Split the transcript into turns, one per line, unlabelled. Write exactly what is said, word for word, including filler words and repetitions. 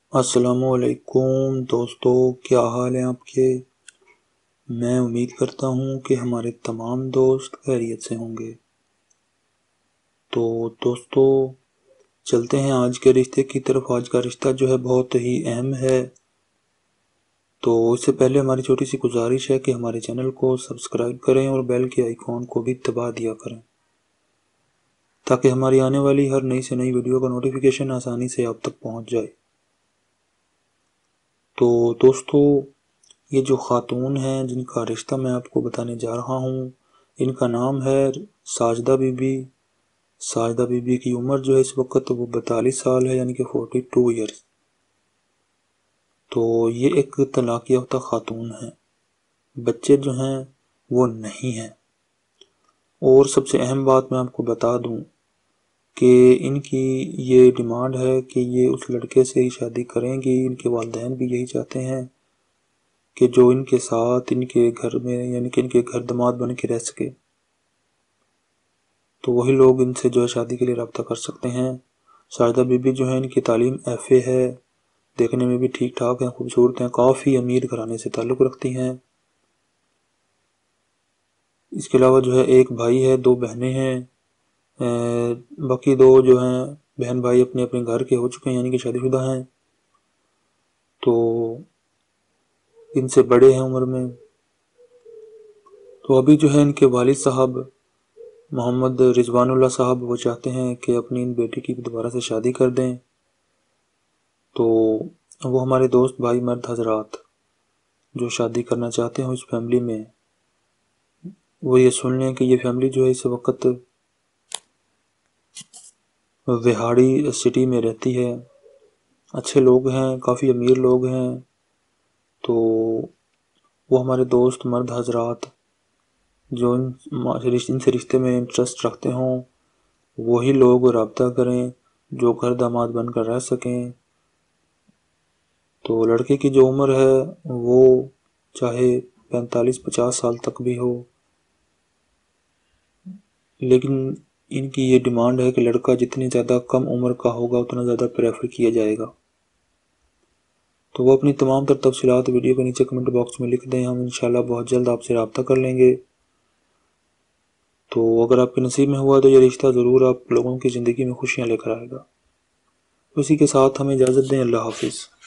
السلام علیکم دوستو، کیا حال ہیں آپ کے؟ میں امید کرتا ہوں کہ ہمارے تمام دوست خیریت سے ہوں گے۔ تو دوستو چلتے ہیں آج کے رشتے کی طرف۔ آج کا رشتہ جو ہے بہت ہی اہم ہے، تو اس سے پہلے ہماری چھوٹی سی گزارش ہے کہ ہمارے چینل کو سبسکرائب کریں اور بیل کے آئیکن کو بھی دبا دیا کریں تاکہ ہماری آنے والی ہر نئی سے نئی ویڈیو کا نوٹیفیکیشن آسانی سے آپ تک پہنچ جائے۔ تو دوستو یہ جو خاتون ہیں جن کا رشتہ میں آپ کو بتانے جا رہا ہوں، ان کا نام ہے ساجدہ بی بی۔ ساجدہ بی بی کی عمر جو ہے اس وقت وہ بتالیس سال ہے، یعنی کہ فورٹی ٹو ایئرس۔ تو یہ ایک طلاق یافتہ خاتون ہیں، بچے جو ہیں وہ نہیں ہیں۔ اور سب سے اہم بات میں آپ کو بتا دوں کہ ان کی یہ ڈیمانڈ ہے کہ یہ اس لڑکے سے ہی شادی کریں گی۔ ان کے والدین بھی یہی چاہتے ہیں کہ جو ان کے ساتھ ان کے گھر میں، یعنی کہ ان کے گھر داماد بن کے رہ سکے، تو وہی لوگ ان سے جو ہے شادی کے لیے رابطہ کر سکتے ہیں۔ ساجدہ بی بی جو ہے ان کی تعلیم ایف اے ہے، دیکھنے میں بھی ٹھیک ٹھاک ہیں، خوبصورت ہیں، کافی امیر گھرانے سے تعلق رکھتی ہیں۔ اس کے علاوہ جو ہے ایک بھائی ہے، دو بہنیں ہیں، باقی دو جو ہیں بہن بھائی اپنے اپنے گھر کے ہو چکے ہیں، یعنی کہ شادی شدہ ہیں، تو ان سے بڑے ہیں عمر میں۔ تو ابھی جو ہے ان کے والد صاحب محمد رضوان اللہ صاحب وہ چاہتے ہیں کہ اپنی ان بیٹی کی دوبارہ سے شادی کر دیں۔ تو وہ ہمارے دوست بھائی مرد حضرات جو شادی کرنا چاہتے ہیں اس فیملی میں، وہ یہ سن لیں کہ یہ فیملی جو ہے اس وقت وہاڑی سٹی میں رہتی ہے، اچھے لوگ ہیں، کافی امیر لوگ ہیں۔ تو وہ ہمارے دوست مرد حضرات جو ان سے رشتے میں انٹرسٹ رکھتے ہوں وہی لوگ رابطہ کریں جو گھر داماد بن کر رہ سکیں۔ تو لڑکے کی جو عمر ہے وہ چاہے پینتالیس پچاس سال تک بھی ہو، لیکن ان کی یہ ڈیمانڈ ہے کہ لڑکا جتنی زیادہ کم عمر کا ہوگا اتنا زیادہ پریفر کیا جائے گا۔ تو وہ اپنی تمام تر تفصیلات ویڈیو کے نیچے کمنٹ باکس میں لکھ دیں، ہم انشاءاللہ بہت جلد آپ سے رابطہ کر لیں گے۔ تو اگر آپ کے نصیب میں ہوا تو یہ رشتہ ضرور آپ لوگوں کی زندگی میں خوشیاں لے کر آئے گا۔ اسی کے ساتھ ہمیں اجازت دیں، اللہ حافظ۔